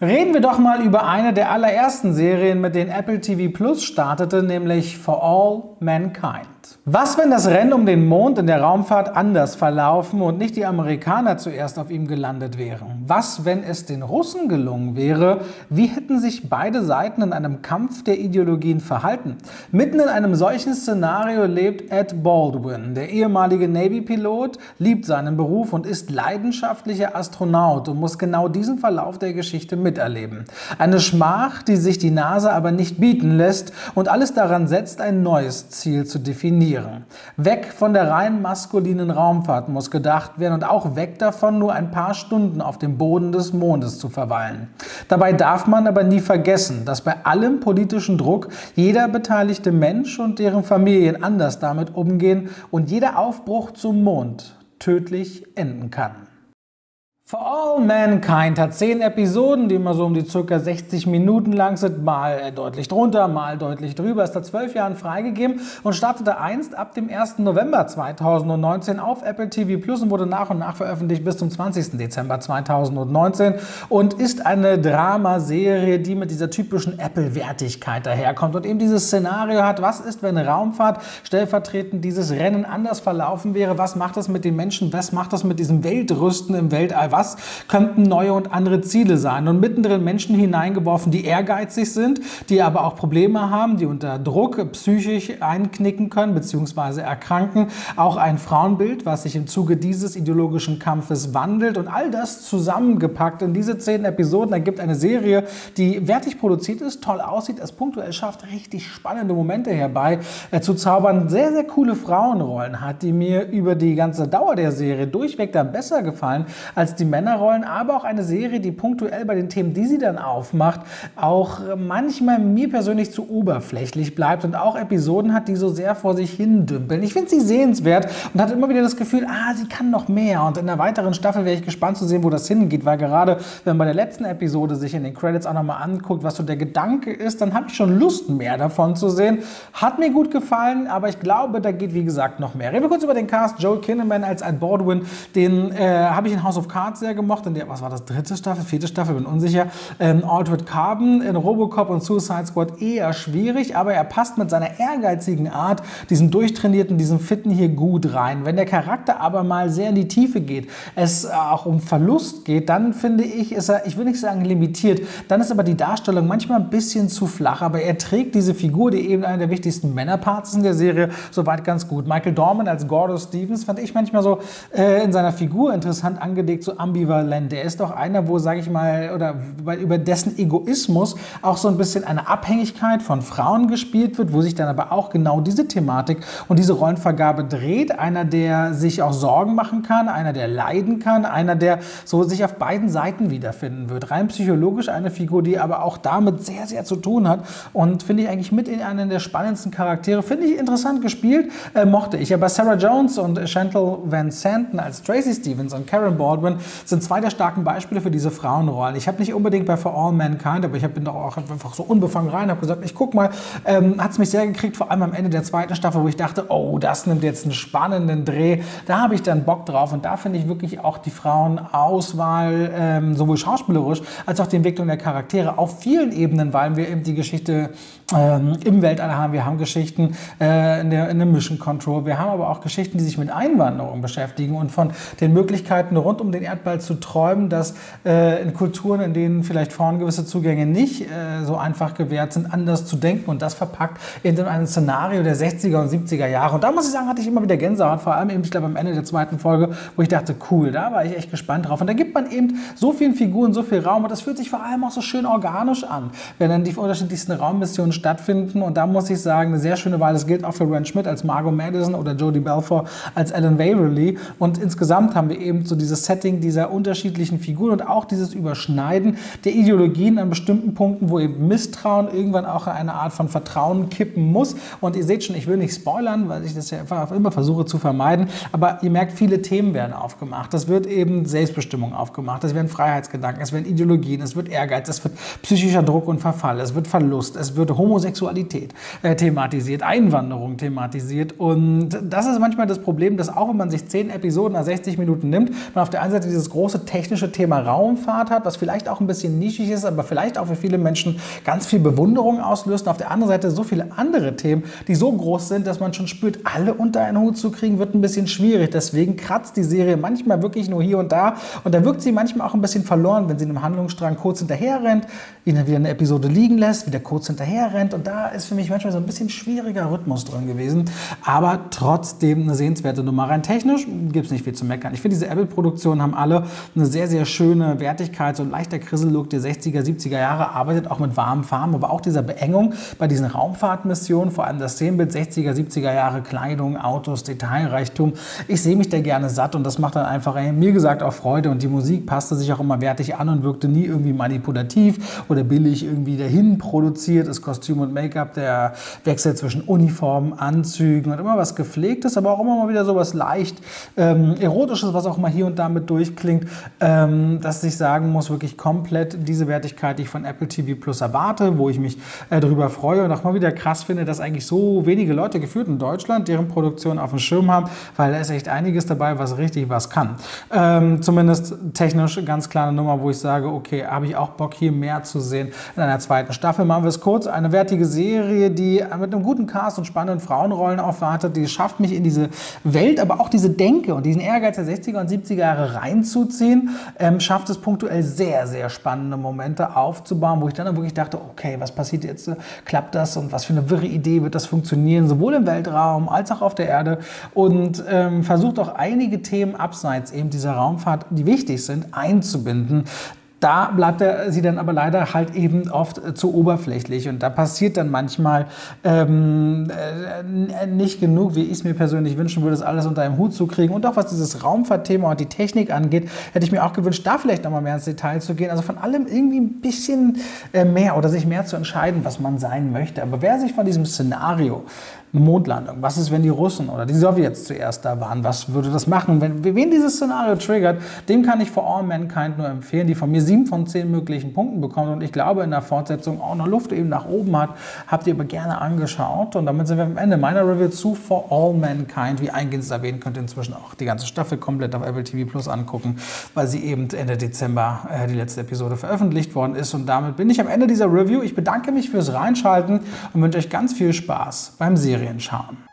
Reden wir doch mal über eine der allerersten Serien, mit denen Apple TV Plus startete, nämlich For All Mankind. Was, wenn das Rennen um den Mond in der Raumfahrt anders verlaufen und nicht die Amerikaner zuerst auf ihm gelandet wären? Was, wenn es den Russen gelungen wäre? Wie hätten sich beide Seiten in einem Kampf der Ideologien verhalten? Mitten in einem solchen Szenario lebt Ed Baldwin. Der ehemalige Navy-Pilot liebt seinen Beruf und ist leidenschaftlicher Astronaut und muss genau diesen Verlauf der Geschichte miterleben. Eine Schmach, die sich die NASA aber nicht bieten lässt und alles daran setzt, ein neues Ziel zu definieren. Weg von der rein maskulinen Raumfahrt muss gedacht werden und auch weg davon, nur ein paar Stunden auf dem Boden des Mondes zu verweilen. Dabei darf man aber nie vergessen, dass bei allem politischen Druck jeder beteiligte Mensch und deren Familien anders damit umgehen und jeder Aufbruch zum Mond tödlich enden kann. For All Mankind hat 10 Episoden, die immer so um die ca. 60 Minuten lang sind, mal deutlich drunter, mal deutlich drüber. Ist seit 12 Jahren freigegeben und startete einst ab dem 1. November 2019 auf Apple TV Plus und wurde nach und nach veröffentlicht bis zum 20. Dezember 2019 und ist eine Dramaserie, die mit dieser typischen Apple-Wertigkeit daherkommt und eben dieses Szenario hat, was ist, wenn Raumfahrt stellvertretend dieses Rennen anders verlaufen wäre, was macht das mit den Menschen, was macht das mit diesem Weltrüsten im Weltall, was könnten neue und andere Ziele sein und mittendrin Menschen hineingeworfen, die ehrgeizig sind, die aber auch Probleme haben, die unter Druck psychisch einknicken können bzw. erkranken. Auch ein Frauenbild, was sich im Zuge dieses ideologischen Kampfes wandelt und all das zusammengepackt in diese 10 Episoden ergibt eine Serie, die wertig produziert ist, toll aussieht, es punktuell schafft, richtig spannende Momente herbei zu zaubern, sehr, sehr coole Frauenrollen hat, die mir über die ganze Dauer der Serie durchweg dann besser gefallen als die Männerrollen, aber auch eine Serie, die punktuell bei den Themen, die sie dann aufmacht, auch manchmal mir persönlich zu oberflächlich bleibt und auch Episoden hat, die so sehr vor sich hin dümpeln. Ich finde sie sehenswert und hatte immer wieder das Gefühl, sie kann noch mehr und in der weiteren Staffel wäre ich gespannt zu sehen, wo das hingeht, weil gerade wenn man bei der letzten Episode sich in den Credits auch nochmal anguckt, was so der Gedanke ist, dann habe ich schon Lust, mehr davon zu sehen. Hat mir gut gefallen, aber ich glaube, da geht wie gesagt noch mehr. Reden wir kurz über den Cast. Joel Kinnaman als Ed Baldwin, den habe ich in House of Cards sehr gemocht, in der, was war das, 3. Staffel, 4. Staffel, bin unsicher. Altered Carbon, in Robocop und Suicide Squad eher schwierig, aber er passt mit seiner ehrgeizigen Art, diesen durchtrainierten, diesen Fitten hier gut rein. Wenn der Charakter aber mal sehr in die Tiefe geht, es auch um Verlust geht, dann finde ich, ist er, ich will nicht sagen limitiert, dann ist aber die Darstellung manchmal ein bisschen zu flach, aber er trägt diese Figur, die eben einer der wichtigsten Männerparts ist in der Serie, soweit ganz gut. Michael Dorman als Gordo Stevens fand ich manchmal so in seiner Figur interessant angelegt, so ambivalent. Der ist doch einer, wo, sage ich mal, oder über dessen Egoismus auch so ein bisschen eine Abhängigkeit von Frauen gespielt wird, wo sich dann aber auch genau diese Thematik und diese Rollenvergabe dreht. Einer, der sich auch Sorgen machen kann, einer, der leiden kann, einer, der so sich auf beiden Seiten wiederfinden wird. Rein psychologisch eine Figur, die aber auch damit sehr, sehr zu tun hat und finde ich eigentlich mit in einen der spannendsten Charaktere. Finde ich interessant gespielt, mochte ich. Aber Sarah Jones und Chantal Van Santen als Tracy Stevens und Karen Baldwin sind 2 der starken Beispiele für diese Frauenrollen. Ich habe nicht unbedingt bei For All Mankind, aber ich bin doch auch einfach so unbefangen rein, habe gesagt, ich guck mal, hat es mich sehr gekriegt, vor allem am Ende der 2. Staffel, wo ich dachte, oh, das nimmt jetzt einen spannenden Dreh. Da habe ich dann Bock drauf und da finde ich wirklich auch die Frauenauswahl, sowohl schauspielerisch als auch die Entwicklung der Charaktere auf vielen Ebenen, weil wir eben die Geschichte im Weltall haben, wir haben Geschichten in der Mission Control, wir haben aber auch Geschichten, die sich mit Einwanderung beschäftigen und von den Möglichkeiten rund um den Erdball zu träumen, dass in Kulturen, in denen vielleicht Frauen gewisse Zugänge nicht so einfach gewährt sind, anders zu denken und das verpackt in einem Szenario der 60er und 70er Jahre. Und da muss ich sagen, hatte ich immer wieder Gänsehaut, vor allem eben, ich glaube, am Ende der 2. Folge, wo ich dachte, cool, da war ich echt gespannt drauf. Und da gibt man eben so vielen Figuren, so viel Raum und das fühlt sich vor allem auch so schön organisch an, wenn dann die unterschiedlichsten Raummissionen stattfinden. Und da muss ich sagen, eine sehr schöne Wahl. Das gilt auch für Ren Schmidt als Margot Madison oder Jodie Balfour als Ellen Waverly. Und insgesamt haben wir eben so dieses Setting dieser unterschiedlichen Figuren und auch dieses Überschneiden der Ideologien an bestimmten Punkten, wo eben Misstrauen irgendwann auch eine Art von Vertrauen kippen muss. Und ihr seht schon, ich will nicht spoilern, weil ich das ja einfach immer versuche zu vermeiden. Aber ihr merkt, viele Themen werden aufgemacht. Das wird eben Selbstbestimmung aufgemacht. Es werden Freiheitsgedanken, es werden Ideologien, es wird Ehrgeiz, es wird psychischer Druck und Verfall, es wird Verlust, es wird Homosexualität thematisiert, Einwanderung thematisiert. Und das ist manchmal das Problem, dass auch wenn man sich 10 Episoden nach 60 Minuten nimmt, man auf der einen Seite dieses große technische Thema Raumfahrt hat, was vielleicht auch ein bisschen nischig ist, aber vielleicht auch für viele Menschen ganz viel Bewunderung auslöst. Und auf der anderen Seite so viele andere Themen, die so groß sind, dass man schon spürt, alle unter einen Hut zu kriegen, wird ein bisschen schwierig. Deswegen kratzt die Serie manchmal wirklich nur hier und da. Und da wirkt sie manchmal auch ein bisschen verloren, wenn sie einem Handlungsstrang kurz hinterher rennt, ihn dann wieder eine Episode liegen lässt, wieder kurz hinterher rennt. Und da ist für mich manchmal so ein bisschen schwieriger Rhythmus drin gewesen. Aber trotzdem eine sehenswerte Nummer. Rein technisch gibt es nicht viel zu meckern. Ich finde, diese Apple-Produktionen haben alle eine sehr, sehr schöne Wertigkeit, so ein leichter Krissellook der 60er, 70er Jahre, arbeitet auch mit warmen Farben, aber auch dieser Beengung bei diesen Raumfahrtmissionen, vor allem das Szenenbild 60er, 70er Jahre, Kleidung, Autos, Detailreichtum. Ich sehe mich da gerne satt und das macht dann einfach, mir gesagt, auch Freude. Und die Musik passte sich auch immer wertig an und wirkte nie irgendwie manipulativ oder billig irgendwie dahin produziert. Das Kostüm und Make-up, der Wechsel zwischen Uniformen, Anzügen und immer was Gepflegtes, aber auch immer mal wieder so was leicht Erotisches, was auch mal hier und da mit durchklingt, dass ich sagen muss, wirklich komplett diese Wertigkeit, die ich von Apple TV Plus erwarte, wo ich mich darüber freue und auch mal wieder krass finde, dass eigentlich so wenige Leute geführt in Deutschland deren Produktion auf dem Schirm haben, weil da ist echt einiges dabei, was richtig was kann. Zumindest technisch ganz klare Nummer, wo ich sage, okay, habe ich auch Bock, hier mehr zu sehen in einer zweiten Staffel. Machen wir es kurz. Eine wertige Serie, die mit einem guten Cast und spannenden Frauenrollen aufwartet, die schafft mich in diese Welt, aber auch diese Denke und diesen Ehrgeiz der 60er und 70er Jahre reinzuziehen, schafft es punktuell sehr, sehr spannende Momente aufzubauen, wo ich dann wirklich dachte, okay, was passiert jetzt? Klappt das und was für eine wirre Idee wird das funktionieren, sowohl im Weltraum als auch auf der Erde, und versucht auch einige Themen abseits eben dieser Raumfahrt, die wichtig sind, einzubinden. Da bleibt sie dann aber leider halt eben oft zu oberflächlich und da passiert dann manchmal nicht genug, wie ich es mir persönlich wünschen würde, das alles unter einem Hut zu kriegen. Und auch was dieses Raumfahrtthema und die Technik angeht, hätte ich mir auch gewünscht, da vielleicht noch mal mehr ins Detail zu gehen. Also von allem irgendwie ein bisschen mehr oder sich mehr zu entscheiden, was man sein möchte. Aber wer sich von diesem Szenario Mondlandung. Was ist, wenn die Russen oder die Sowjets zuerst da waren? Was würde das machen? Wen dieses Szenario triggert, dem kann ich For All Mankind nur empfehlen, die von mir 7 von 10 möglichen Punkten bekommt und ich glaube, in der Fortsetzung auch noch Luft eben nach oben hat. Habt ihr aber gerne angeschaut und damit sind wir am Ende meiner Review zu For All Mankind. Wie eingehend erwähnt, könnt ihr inzwischen auch die ganze Staffel komplett auf Apple TV Plus angucken, weil sie eben Ende Dezember die letzte Episode veröffentlicht worden ist. Und damit bin ich am Ende dieser Review. Ich bedanke mich fürs Reinschalten und wünsche euch ganz viel Spaß beim Serienschauen.